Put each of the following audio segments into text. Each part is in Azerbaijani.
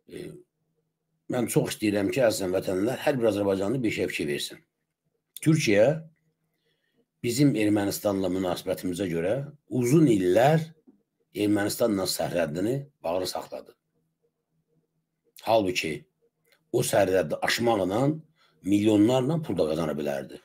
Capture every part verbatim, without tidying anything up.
E, mən çox istəyirəm ki, əzizən vətənlər, hər bir Azərbaycanlı bir şey fikir versin. Türkiyə bizim Ermənistanla münasibətimizə görə uzun illər Ermənistanla sərhədini bağlı saxladı. Halbuki o sərhəddi aşmaqla milyonlarla pul da qazana bilərdi.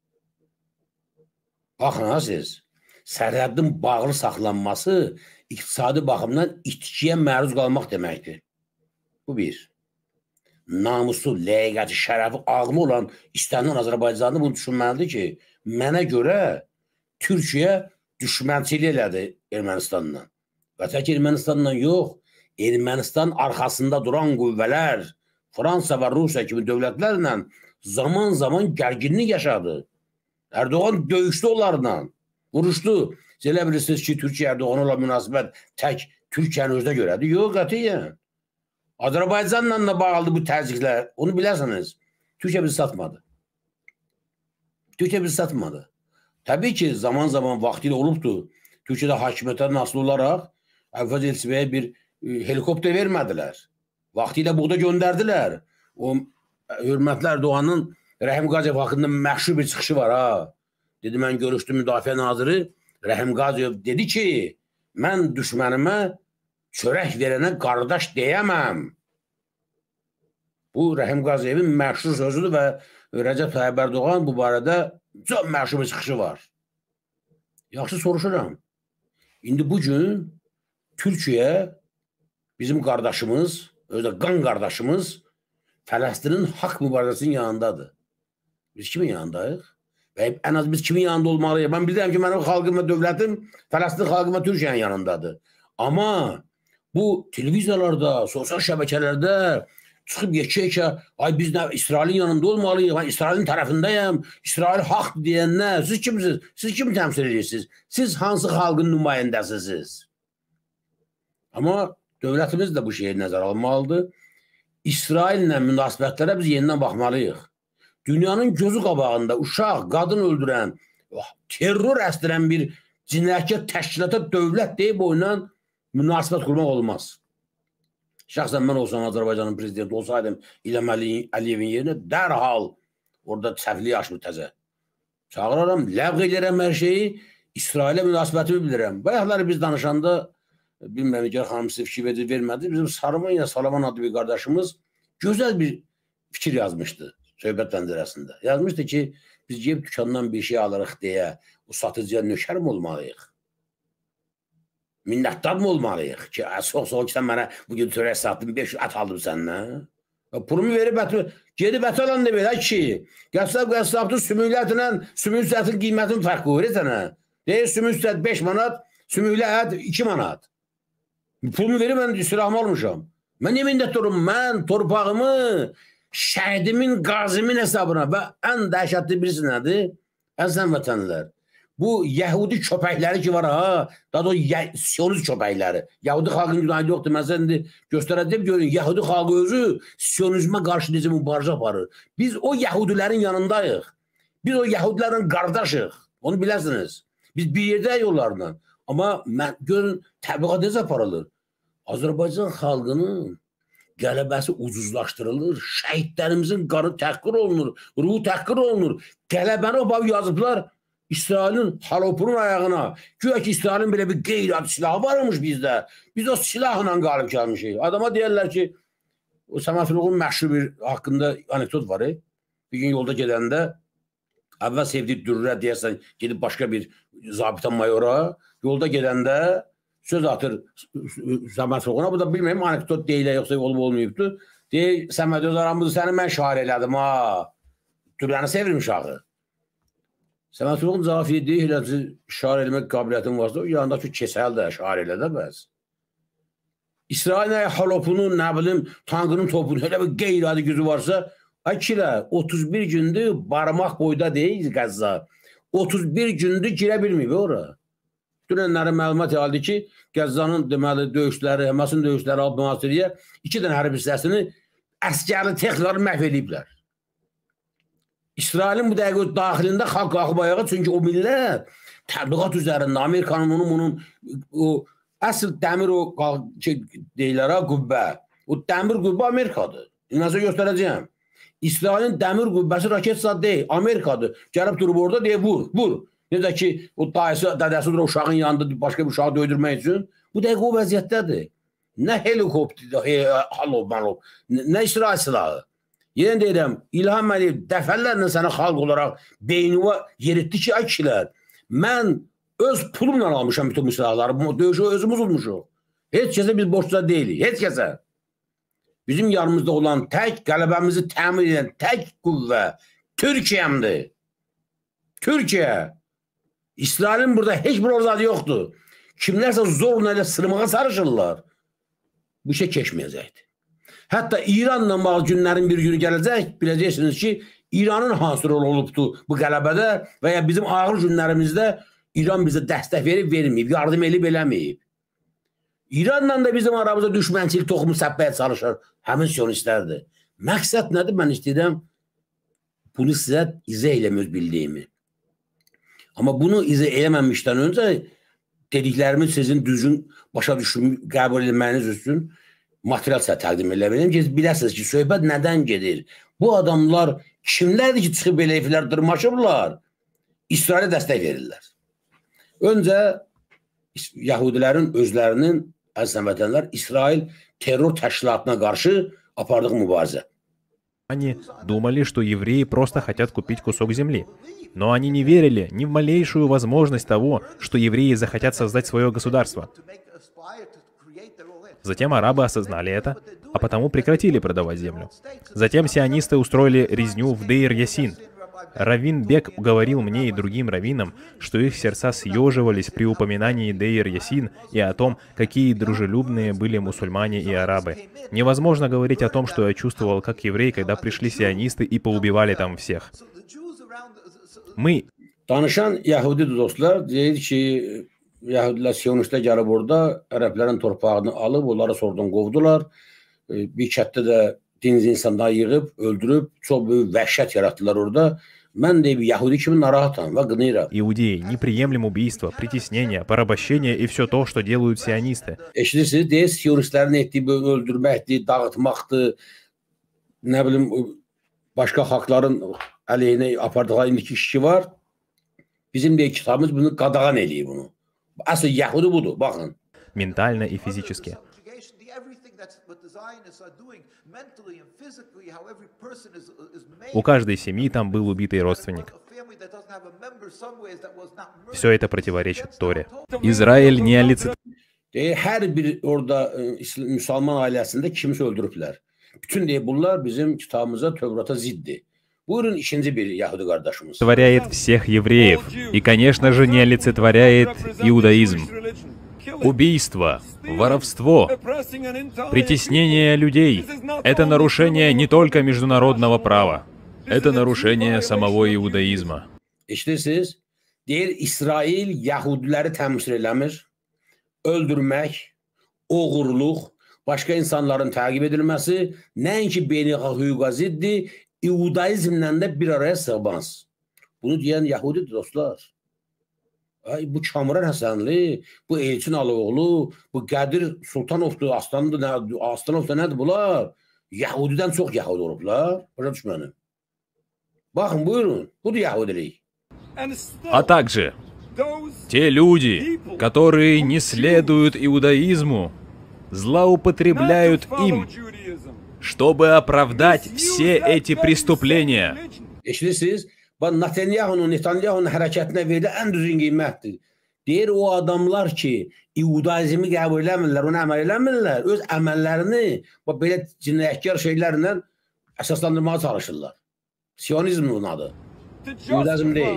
Baxın ha siz, sərhəddin bağlı saxlanması iqtisadi baxımdan itkiyə məruz qalmaq deməkdir. Bu bir. Namusu, ləyaqəti, şərəfi, ağlı olan istənilən Azərbaycanlı bunu düşünməlidir ki, mənə görə Türkiyə düşmənçilik elədi Ermənistanla. Və tək Ermənistanla yox, Ermənistan arxasında duran qüvvələr, Fransa və Rusiya kimi dövlətlərlə zaman zaman gərginlik yaşadı. Erdoğan döyüşdü onlarla, vuruşdu. Siz elə bilirsiniz ki, Türkiyə-Erdoğan olan münasibət tək Türkiyənin özünə görədir. Yox, qətiyyən. Azərbaycanla da bağlı bu təzyiqlər, onu bilərsiniz. Türkiyə bizi satmadı. Türkiyə bizi satmadı. Təbii ki, zaman zaman vaxtilə olubdur. Türkiyədə hakimiyyətdən asılı olaraq Əvvəz Elçibəyə bir helikopter vermədilər. Vaxtilə buğda göndərdilər. O, hörmətli Erdoğanın Rəhim Qaziyev haqqında məşhur bir çıxışı var ha. Dedi, mən görüşdüm Müdafiə Naziri. Rəhim Qaziyev dedi ki, mən düşmənimə çörək verənə qardaş deyəməm. Bu, Rəhim Qaziyevin məşhur sözüdür və Rəcəb Tayyip Erdoğan bu barədə çox məşhur bir çıxışı var. Yaxşı soruşuram. İndi bugün Türkiyə bizim qardaşımız, özdə qan qardaşımız Fələstinin haqq mübarizəsinin yanındadır. Biz kimin yanındayıq? Və ən az biz kimin yanında olmalıyıq? Mən bilirəm ki, mənim xalqım və dövlətim Fələstin xalqı və Türkiyənin yanındadır. Amma bu televiziyalarda, sosial şəbəkələrdə çıxıb yekə-yekə, ay biz nə, İsrailin yanında olmalıyıq, mən İsrailin tərəfindəyəm, İsrail haqq deyənlər, siz kimsiniz? Siz kimi təmsil edirsiniz? Siz hansı xalqın nümayəndəsiniz? Amma dövlətimiz də bu şeyi nəzərə almalıdır. İsraillə münasibətlərə biz yenidən baxmalıyıq. Dünyanın gözü qabağında uşaq, qadın öldürən, terror əsdirən bir cinayətkar təşkilata dövlət deyib oynanan münasibət qurmaq olmaz. Şəxsən mən olsam Azərbaycanın prezidenti olsaydım İlham Əliyevin yerinə dərhal orada səhvliyi aşmır təzə. Çağıraram, ləğv edirəm hər şeyi, İsrailə münasibətimi bilirəm. Bayaqları biz danışanda, bilmirəm, Nigar xanım sizə fikir verir, vermədi. Bizim Sarıman ya Salaman adlı bir qardaşımız gözəl bir fikir yazmışdı söhbət pəncərəsində. Yazmışdı ki, biz ceb dükandan bir şey alırıq deyə o satıcıya nökər mi olmalıyıq? Minnətdar mı olmalıyıq ki, soğuk-soğuk sən mənə bugün törək satdın, beş ət aldım səndən. Pulumu verib, gedib ət alan demir, hə ki, qəssab qəssabdır sümüklərlə, sümük sətin qiymətinin fərqi verir sənə. Deyir, sümük sət beş manat, sümüklə ət iki manat. Pulumu verib, mən silahımı almışam. Mən niyə minnətdar olum? Mən torpağımı şəhidimin, qazimin hesabına və ən dəhşətli birisi nədir? Əzizən vətənlər, bu Yəhudi köpəkləri ki var ha, daha da Siyonist köpəkləri. Yəhudi xalqın günahı yoxdur. Mən sizə indi göstərəcəm, görün, Yəhudi xalqı özü Siyonizmə qarşı necə mübarizə aparır. Biz o Yəhudilərin yanındayıq. Biz o Yəhudilərin qardaşıq. Onu biləsiniz. Biz bir yerdəyik onlarla. Amma görün, təbliğat necə aparılır? Azərbaycan xalqının qələbəsi ucuzlaşdırılır, şəhidlərimizin qanı təhqir olunur, ruhu təhqir olunur. Qələbəni o yazıblar İsrailin halopunun ayağına. Güya ki, İsrailin belə bir qeyri-adi silahı varmış bizdə. Biz o silahla qalib gəlmişik. Adama deyərlər ki, o Səməd Vurğunun məşhur bir haqqında anekdot var. Bir gün yolda gedəndə əvvəl sevdiyi dürrə deyərsən, gedib başqa bir zabita mayora, yolda gedəndə söz atır Səməd Vurğuna. Bu da bilməyim, anekdot deyilə yoxsa olub-olmayıbdır. Deyir, Səməd öz aramızda səni mən şair elədim ha. Dürrəni sevirim şahı. Səməd Vurğun cavab edir, elə şair eləmək qabiliyyətin varsa, o yanındakı keçəl də şair elə də bəz. İsrailin halopunun, nə bilim, tankının topunu, elə bir qeyri-adi gücü varsa, ay kilə, otuz bir gündür barmaq boyda deyil Qəzza. otuz bir gündür girə bilməyib ora. Dünənlərin məlumat aldı ki, Qəzzanın deməli döyüşləri, Həməsin döyüşləri alıb mühasirəyə iki dənə hərbi hissəsini əskərli texnikləri məhv ediblər. İsrailin bu dəqiqə daxilində xalq qalxıb ayağa, çünki o millət təbliğat üzərində, Amerikanın onun, bunun, o əsl dəmir o deyilər ha, qübbə, O dəmir qüvvə Amerikadır. İnansa göstərəcəyəm. İsrailin dəmir qüvvəsi raket zad deyil. Amerikadır. Gəlib durub orada deyə vur, vur. Necə ki, o dayısı, dədəsi durur uşağın yanında başqa bir uşağı döydürmək üçün. Bu dəqiq o vəziyyətdədir. Nə helikopter, halov, malov, nə İsrail silahı. Yenə deyirəm, İlham Əliyev dəfələrlə sənə xalq olaraq beynivə yeritdi ki, ay kişilər, mən öz pulumla almışam bütün bu silahları, döyüşü özümüz olmuşuq. Heç kəsə biz borçlar deyilik, heç kəsə. Bizim yanımızda olan tək, qələbəmizi təmin edən tək qüvvə Türkiyəmdir. Türkiyə. İsrailin burada heç bir orzadı yoxdur. Kimlərsə zorla ilə sırmağa sarışırlar. Bu şey keçməyəcəkdir. Hətta İranla bağlı günlərin bir günü gələcək, biləcəksiniz ki, İranın hansı rol olubdur bu qələbədə və ya bizim ağır günlərimizdə İran bizə dəstək verib, verməyib, yardım edib, eləməyib. İranla da bizim aramızda düşmənçilik toxumu səpbəyə çalışır. Həmin sionistlərdir. Məqsəd nədir? Mən istəyirəm bunu sizə izah eləmə öz bildiyimi. Amma bunu izah eləməmişdən öncə dediklərimi sizin düzgün başa düşün, qəbul edilməyiniz üçün material sizə təqdim eləməyəm ki, biləsiniz ki, söhbət nədən gedir? Bu adamlar kimlərdir ki, çıxıb belə iflər dırmaşıblar? İsrailə dəstək verirlər. Öncə Yahudilərin özlərinin, əziz vətənlər, İsrail terror təşkilatına qarşı apardığı mübarizə. Они думали, что евреи просто хотят купить кусок земли. Но они не верили ни в малейшую возможность того, что евреи захотят создать свое государство. Затем арабы осознали это, а потому прекратили продавать землю. Затем сионисты устроили резню в Дейр-Ясин. Раввин Бек говорил мне и другим раввинам, что их сердца съеживались при упоминании Дейр-Ясин и о том, какие дружелюбные были мусульмане и арабы. Невозможно говорить о том, что я чувствовал как еврей, когда пришли сионисты и поубивали там всех. Мы... Danışan Yahudi dostlar deyir ki, Yahudilər, Siyonistlər gəlib orada ərəblərin torpağını alıb, onları sonradan qovdular. Bir kətdə də diniz insanları yığıb, öldürüb, çox böyük vəhşət yaratdılar orada. Mən deyib, Yahudi kimi narahatam və qınıyıram. Иудеи не приемлем убийства, притеснения, порабощения и все то, что делают сионисты. Eşidirsiniz, deyir, Siyonistlərin etdiyi öldürməkdir, dağıtmaqdır, nə bilim, başqa xalqların əleyhinə apardığı indiki işçi var. Bizim deyik kitabımız bunu qadağan eləyir bunu. Asıl Yahudi budur, baxın. Ментально и физически. У каждой семьи там был убитый родственник. Все это противоречит Торе. Израиль не олицетворяет. Hər bir orada Müslüman ailəsində kimsə öldürüblər. Bütün deyib bunlar bizim kitabımıza, Tövrat'a ziddir. Buyurun ikinci bir Yahudi kardeşimiz. Олицетворяет всех евреев. И, конечно же, не олицетворяет иудаизм. Убийство, воровство, притеснение людей – это нарушение не только международного права, это нарушение самого иудаизма. İşte deyir, İsrail Yahudiləri təmsil eləmir, öldürmək, oğurluq, başqa insanların təqib edilməsi, nəinki beynəlxalq hüquqa ziddir, İudaizmlə də bir araya sığmaz. Bunu deyən Yahudi dostlar. Ay, bu Kamuran Həsənli, bu Elçin Alıoğlu, bu Qədir Sultanovdur, Aslandır, Aslanov da nədir bunlar? Yahudidən çox Yahudi olublar. Başa düşmənim. Bakın buyurun, budur Yahudilik. А также те люди, которые не следуют иудаизму, злоупотребляют им, чтобы оправдать все эти преступления. Eşidirsiniz, bax Netanyahu'nun, Netanyahu'nun hərəkətinə verilən ən düzgün qiymətdir. Deyir, o adamlar ki, iudaizmi qəbul eləmirlər, onu əməl eləmirlər, öz əməllərini bax, belə cinayətkar şeylərlə əsaslandırmağa çalışırlar. Siyonizm bunun adı. İudaizm deyil.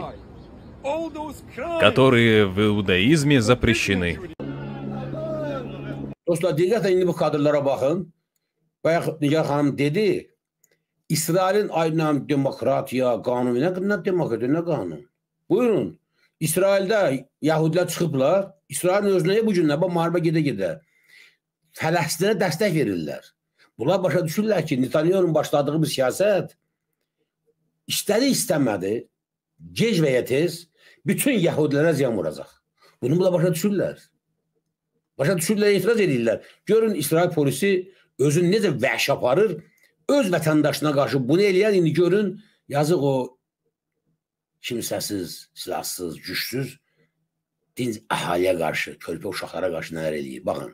Которые в иудаизме запрещены. Dostlar, diqqətlə indi bu kadrlara baxın. Bayaq Nigar xanım dedi, İsrailin aynan demokratiya, qanunu, nə, nə demokratiya, nə qanun? Buyurun, İsraildə Yahudilər çıxıblar, İsrailin özünə bu günlər, bu müharibə gedə-gedə Fələstinə dəstək verirlər. Bunlar başa düşürlər ki, Netanyahu'nun başladığı bir siyasət istədi istəmədi, gec və ya tez bütün Yahudilərə ziyan vuracaq. Bunu bunlar başa düşürlər. Başa düşürlər, etiraz edirlər. Görün, İsrail polisi özünü necə vəhşi aparır, öz vətəndaşına qarşı bunu eləyən, indi görün, yazıq o kimsəsiz, silahsız, güçsüz, dinc əhaliyə qarşı, körpə uşaqlara qarşı nələr eləyir. Baxın.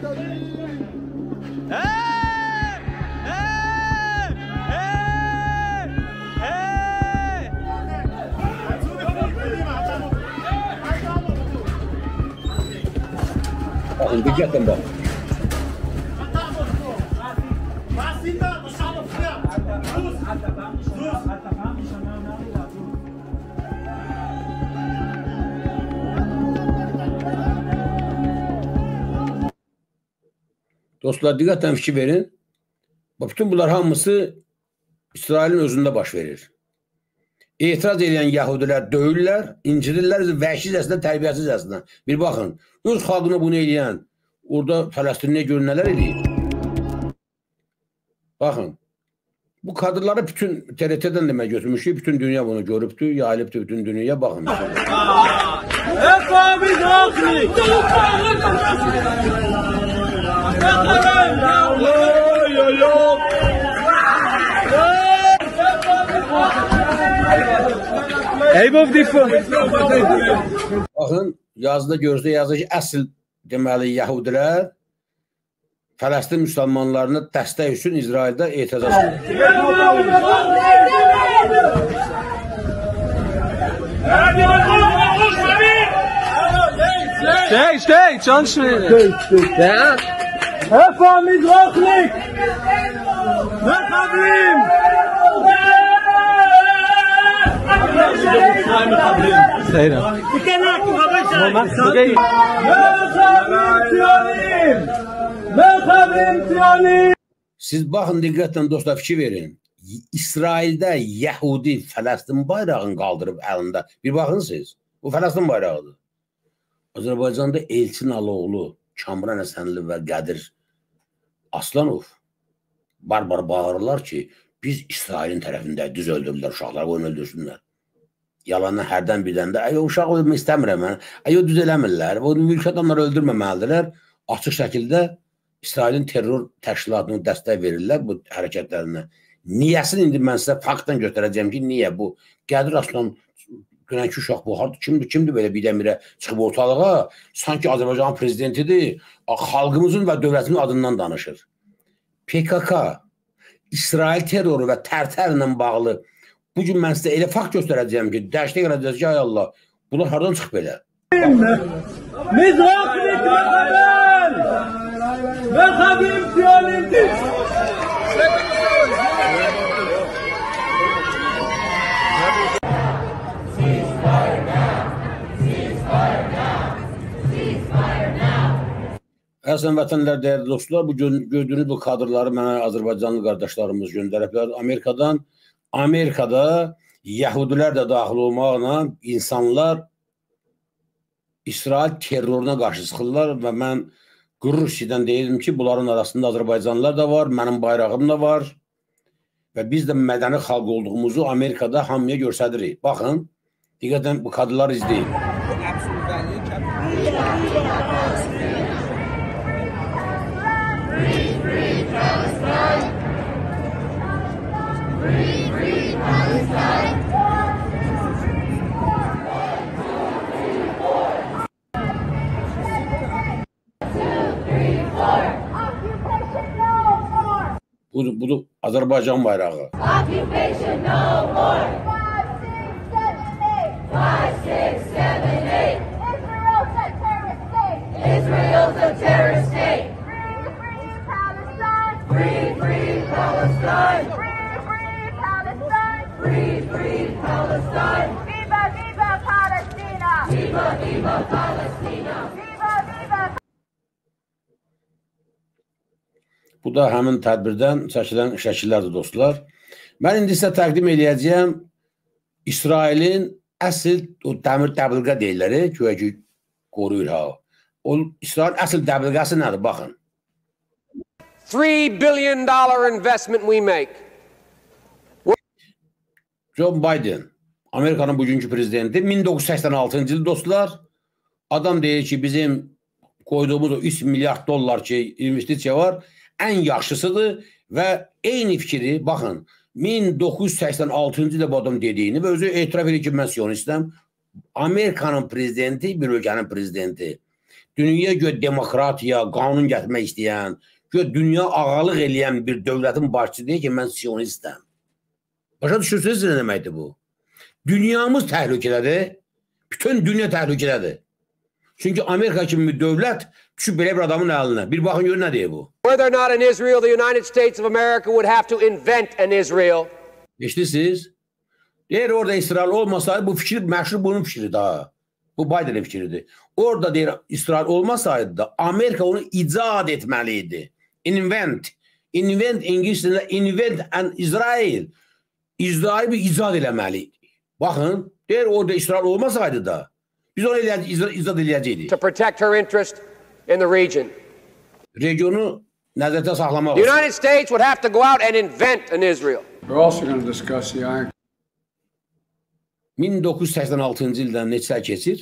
Bakın, diqqətlə baxın. Dostlar, diqqətlə fikir verin. Bütün bunlar hamısı İsrailin özündə baş verir. İtiraz edən Yahudilər döyürlər, incirirlər, vəhşicəsinə, tərbiyəsizcəsinə. Bir baxın, öz xalqına bunu eləyən, orada Fələstinliyə görə nələr eləyir? Baxın, bu kadrları bütün T R T'dən demək götürmüşük, bütün dünya bunu görübdür, yayılıbdır bütün dünyaya, baxın. Baxın, yazıda gözdə yazır ki, əsl deməli Yahudilər Fələstin müsəlmanlarına dəstək üçün İsraildə etiraz edir. Stay, stay, çalışmayın. Ya. Hefa Mizrachnik! Mekhabrim! Stay now. Siz baxın, diqqətlə dostlar, fikir verin. İsraildə Yəhudi Fələstin bayrağını qaldırıb əlində. Bir baxın siz, bu Fələstin bayrağıdır. Azərbaycanda Elçin Aloğlu, Kamran Həsənli və Qədir Aslanov barbar bağırırlar ki, biz İsrailin tərəfində düz öldürürlər, uşaqları qoyun öldürsünlər. Yalandan hərdən birdən də, ay o uşaq ölmək istəmirəm mən, ay o düz eləmirlər, o mülki adamları öldürməməlidirlər. Açıq şəkildə İsrailin terror təşkilatına dəstək verirlər bu hərəkətlərinə. Niyəsini indi mən sizə faktdan götürəcəm ki, niyə bu? Qədir Aslan, dünənki uşaq bu, kimdir, kimdir belə birdən-birə çıxıb ortalığa, sanki Azərbaycan prezidentidir, xalqımızın və dövlətimizin adından danışır. P K K, İsrail terroru və tərtərlə bağlı bugün mən sizə elə fakt göstərəcəyəm ki, dəşdə gələcəz ki, ay Allah, bunlar hardan çıxıb belə? Mizrachnik Mekhabel! Mekhabim Siyonist! Əslən vətənlər, dəyərli dostlar, bu gördüyünüz bu kadrları mənə Azərbaycanlı qardaşlarımız göndəriblər. Amerikadan, Amerikada Yəhudilər də daxil olmaqla insanlar İsrail terroruna qarşı sıxırlar və mən qürur hissindən deyirdim ki, bunların arasında Azərbaycanlılar da var, mənim bayrağım da var və biz də mədəni xalq olduğumuzu Amerikada hamıya göstəririk. Baxın, diqqətən bu kadrları izləyin. Budur, budur Azərbaycan bayrağı. Occupation no more. Five, six, seven, eight. Five, six, seven, eight. Israel's a terrorist state. Israel's a terrorist state. Free, free Palestine. Free, free Palestine. Free, free Palestine. Free, free Palestine. Viva, viva Palestina. Viva, viva Palestina. Viva, viva. Bu da həmin tədbirdən çəkilən şəkillərdir dostlar. Mən indi sizə təqdim edəcəyəm İsrailin əsl o dəmir dəbilqə deyirləri, güya ki qoruyur ha. O İsrail əsl dəbilqəsi nədir? Baxın. three billion dollar investment we make. Joe Biden, Amerikanın bugünkü prezidenti, min doqquz yüz səksən altıncı il dostlar, adam deyir ki, bizim qoyduğumuz o üç milyard dollar ki, investisiya var, ən yaxşısıdır və eyni fikri, baxın, min doqquz yüz səksən altıncı ildə bu adam dediyini və özü etiraf edir ki, mən sionistəm. Amerikanın prezidenti, bir ölkənin prezidenti, dünyaya görə demokratiya, qanun gətirmək istəyən, görə dünya ağalıq eləyən bir dövlətin başçısı deyir ki, mən sionistəm. Başa düşürsünüz nə deməkdir bu? Dünyamız təhlükədədir, bütün dünya təhlükədədir. Çünki Amerika kimi bir dövlət düşüb belə bir adamın əlinə. Bir baxın görün nə deyir bu? Whether or not in Israel, the United States of America would have to invent an Israel. Eşitsiz? Deyir orada İsrail olmasaydı bu fikir məşhur bunun fikri daha. Bu Biden'in fikridir. Orada deyir İsrail olmasaydı da Amerika onu icad etməliydi. Invent. Invent İngilizcə invent an Israel. İsrail bir icad eləməliydi. Baxın, deyir orada İsrail olmasaydı da biz onu icad eləyəcəkdik. To protect her interest in the region. Regionu nəzərdə saxlamaq. The United States would have to go out and invent an Israel. We're also going to discuss the Iron min doqquz yüz səksən altıncı ildən neçə keçir?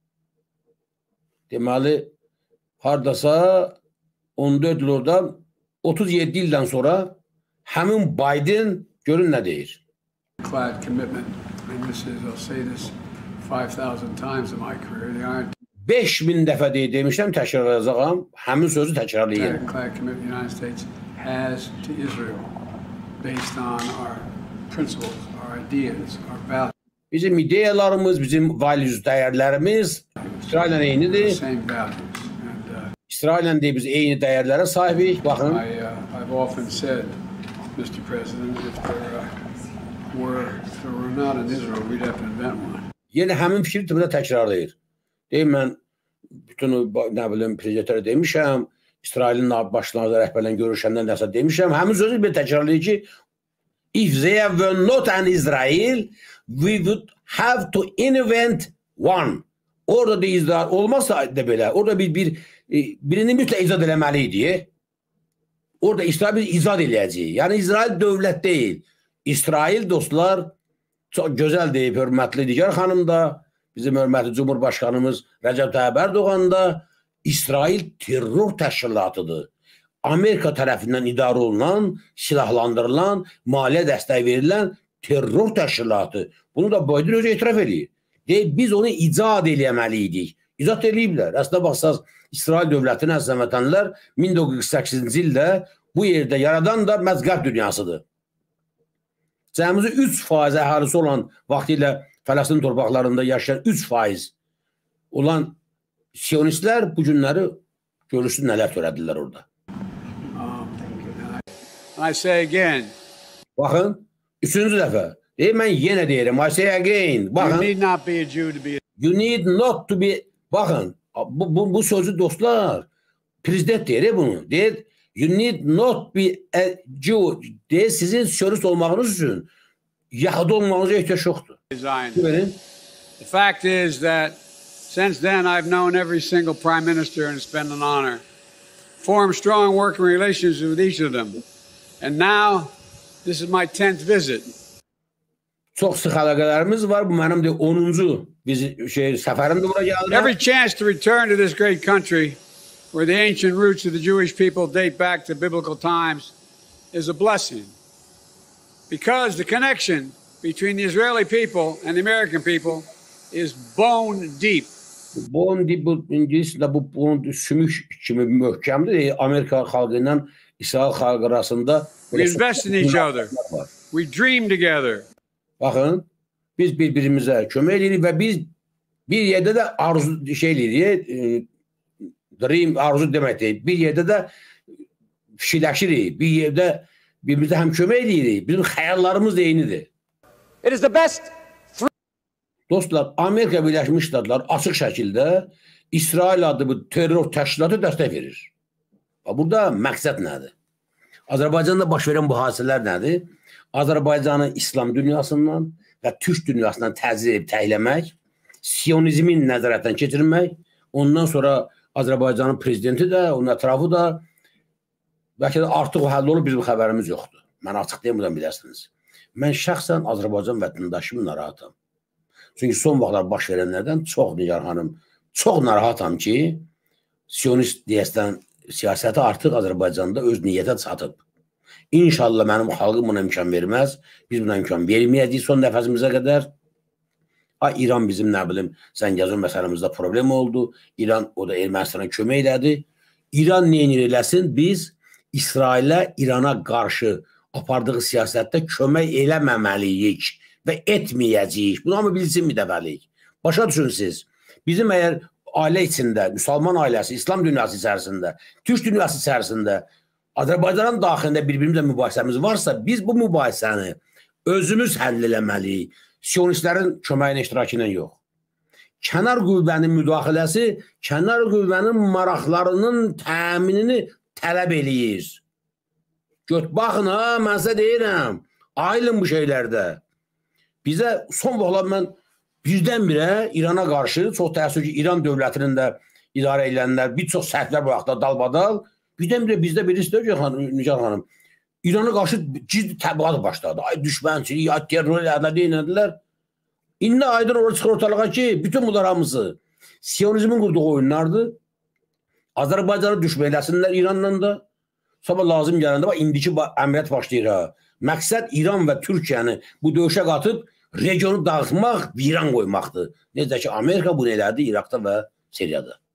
Deməli, hardasa on dörd il oradan otuz yeddi ildən sonra həmin Biden görün nə deyir? clad commitment. And this is, I'll say this five thousand times in my career, the Iron beş min dəfə deyə demişəm, təkrarlayacağam. Həmin sözü təkrarlayayım. clad commitment the United States has to Israel based on our principles, our ideas, our values. Bizim ideyalarımız, bizim values, dəyərlərimiz İsraillə eynidir. Same values. And uh, İsraillə də biz eyni dəyərlərə sahibik. Baxın. I, uh, I've often said, Mister President, if there uh, were, if there were not an Israel, we'd have to invent one. Yenə həmin fikri tümdə təkrarlayır. Deyim, mən bütün nə bilim prezidentlərə demişəm, İsrailin başlarında rəhbərlə görüşəndən nəsə demişəm. Həmin sözü bir təkrarlayır ki, if there were not an Israel, we would have to invent one. Orada da İsrail olmasa da belə, orada bir, bir birini mütləq icad eləməliydi. Orada İsrail bir icad eləyəcək. Yəni İsrail dövlət deyil. İsrail dostlar çox gözəl deyib, hörmətli digər xanım da, bizim hörmətli Cumhurbaşqanımız Rəcəb Tayyip Erdoğan da, İsrail terror təşkilatıdır. Amerika tərəfindən idarə olunan, silahlandırılan, maliyyə dəstək verilən terror təşkilatı. Bunu da Biden özü etiraf edir. Deyir, biz onu icad eləməliydik. İcad eləyiblər. Əslində baxsaq, İsrail dövlətinin əslən vətənlər min doqquz yüz səkkizinci ildə bu yerdə yaradan da məzqət dünyasıdır. Cəmizi üç faiz əhalisi olan vaxtilə Fələstin torpaqlarında yaşayan üç faiz olan siyonistlər bu günləri görürsün nələr törədirlər orada. I say again, Baxın, üçüncü dəfə. Deyir, mən yenə deyirəm, I say again. you Baxın, need not be a Jew to be a you need not to be... Baxın, bu, bu, bu sözü dostlar, prezident deyir bunu. Deyir, you need not be a Jew. Deyir, sizin siyonist olmağınız üçün Yahudi olmağınıza ehtiyac yoxdur. Zionist. Verin. The fact is that since then I've known every single prime minister, and it's been an honor, formed strong working relations with each of them. And now this is my tenth visit. Çox sıx əlaqələrimiz var. Bu mənim də onuncu bizi şey səfərim də bura gəldi. Every chance to return to this great country where the ancient roots of the Jewish people date back to biblical times is a blessing. Because the connection between the Israeli people and the American people is bone deep. Bone deep, bu İngiliscə bu bone sümük kimi möhkəmdir. Amerika xalqı ilə İsrail xalqı arasında We invest in each other. var. We dream together. Baxın, biz bir-birimizə kömək edirik və biz bir yerdə də arzu şey edirik, e, dream, arzu deməkdir. Bir yerdə də fikirləşirik, bir yerdə birbirimizə həm kömək edirik, bizim xəyallarımız da eynidir. It is the best Dostlar, Amerika Birləşmiş Ştatları açıq şəkildə İsrail adlı bu terror təşkilatı dəstək verir. Burada məqsəd nədir? Azərbaycanda baş verən bu hadisələr nədir? Azərbaycanı İslam dünyasından və Türk dünyasından təzyiq edib təhləmək, siyonizmin nəzarətdən keçirmək, ondan sonra Azərbaycanın prezidenti də, onun ətrafı da bəlkə də artıq o həll olub bizim xəbərimiz yoxdur. Mən açıq deyim, buradan bilərsiniz. Mən şəxsən Azərbaycan vətəndaşımı narahatam. Çünki son vaxtlar baş verənlərdən çox Nigar xanım, çox narahatam ki, siyonist deyəsən siyasəti artıq Azərbaycanda öz niyyətə çatıb. İnşallah mənim xalqım buna imkan verməz. Biz buna imkan verməyəcəyik son nəfəsimizə qədər. Ha, İran bizim nə bilim Zəngəzur məsələmizdə problem oldu. İran o da Ermənistana kömək elədi. İran neyin eləsin? Biz İsrailə, İrana qarşı apardığı siyasətdə kömək eləməməliyik və etməyəcəyik. Bunu hamı bilsin bir dəfəlik. Başa düşün siz. Bizim əgər ailə içində, müsəlman ailəsi, İslam dünyası içərisində, Türk dünyası içərisində, Azərbaycanın daxilində bir-birimizlə mübahisəmiz varsa, biz bu mübahisəni özümüz həll eləməliyik. Siyonistlərin köməyinə iştirakı ilə yox. Kənar qüvvənin müdaxiləsi, kənar qüvvənin maraqlarının təminini tələb eləyir. Göt, baxın ha, mən sizə deyirəm, ayrılın bu şeylərdə. Bizə son vaxtlar mən birdən-birə İrana qarşı, çox təəssüf ki, İran dövlətinin də idarə edilənlər, bir çox səhvlər bu vaxtda dalbadal, birdən-birə bizdə birisi deyir ki, Nigar xanım, İrana qarşı ciddi təbliğat başladı. Ay düşmənçilik, ay terror elədilər, deyilədilər. İndi aydın orada çıxır ortalığa ki, bütün bunlar hamısı Siyonizmin qurduğu oyunlardır. Azərbaycanı düşmə eləsinlər İranla da. Sabah lazım gələndə, indiki əməliyyat başlayır ha. Məqsəd İran və Türkiyəni bu döyüşə qatıb regionu dağıtmaq, viran qoymaqdır. Necə ki, Amerika bunu elədi İraqda və Siriyada.